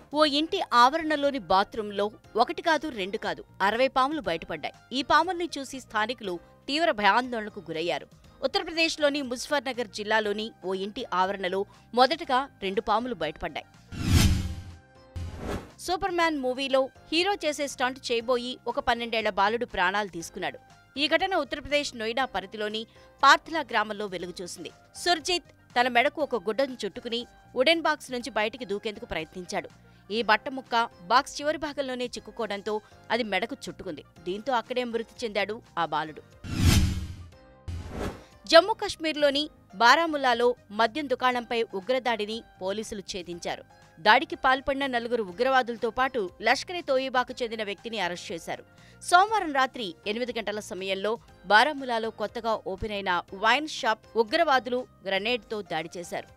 ఓ ఇంటి ఆవరణలోని బాత్రూంలో ఒకటి కాదు రెండు కాదు 60 పాములు బయటపడ్డాయి. ఈ పాముల్ని చూసి స్థానికులు తీవ్ర భయాందోళనకు గురయ్యారు. ఉత్తరప్రదేశ్లోని ముజఫర్నగర్ జిల్లాలోని ఓ ఇంటి ఆవరణలో మొదటగా 2 పాములు బయటపడ్డాయి. సూపర్ మ్యాన్ మూవీలో హీరో చేసే స్టంట్ చేయబోయి ఒక 12 ఏళ్ల బాలుడు ప్రాణాలు తీసుకున్నాడు. ఈ ఘటన ఉత్తరప్రదేశ్ నోయిడా పరిధిలోని పార్థలా గ్రామంలో వెలుగుచూసింది. సుర్జిత్ తన మెడకు ఒక గుడ్డను చుట్టుకుని వుడెన్ బాక్స్ నుంచి బయటికి దూకేందుకు ప్రయత్నించాడు. ఈ బట్ట ముక్క బాక్స్ చివరి భాగంలోనే చిక్కుకోవడంతో అది మెడకు చుట్టుకుంది. దీంతో అక్కడే మృతి చెందాడు ఆ బాలుడు. జమ్మూ కశ్మీర్లోని బారాముల్లాలో మద్యం దుకాణంపై ఉగ్రదాడిని పోలీసులు ఛేదించారు. దాడికి పాల్పడిన 4 ఉగ్రవాదులతో పాటు లష్కర్-ఏ-తోయిబాకు చెందిన వ్యక్తిని అరెస్ట్ చేశారు. సోమవారం రాత్రి 8 గంటల సమయంలో బారాముల్లాలో కొత్తగా ఓపెన్ అయిన వైన్ షాప్ ఉగ్రవాదులు గ్రెనేడ్తో దాడి చేశారు.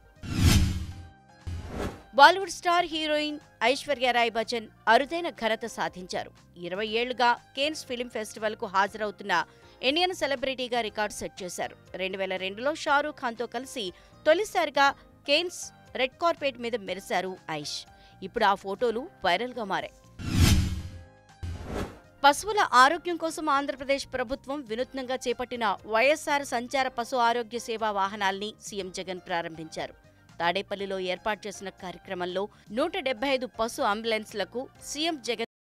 Bollywood star heroine Aishwarya Rai Bachchan అరుదైన ఘనత సాధించారు. 20 ఏళ్లుగా కేన్స్ ఫిల్మ్ ఫెస్టివల్కు హాజరవుతున్న ఇండియన్ సెలబ్రిటీగా రికార్డు సెట్ చేశారు. 2002లో షారూఖ్ ఖాన్తో కలిసి తొలిసారిగా కేన్స్ రెడ్ కార్పెట్ మీద మెరిశారు ఐష్. ఇప్పుడు ఆ ఫోటోలు వైరల్గా మారాయి. పశువుల ఆరోగ్యం కోసం ఆంధ్రప్రదేశ్ ప్రభుత్వం వినూత్నంగా చేపట్టిన వైఎస్ఆర్ సంచార పశు ఆరోగ్య సేవా వాహనాల్ని సీఎం జగన్ ప్రారంభించారు. తాడేపల్లిలో ఏర్పాటు చేసిన కార్యక్రమంలో 175 పశు అంబులెన్స్లకు సీఎం జగన్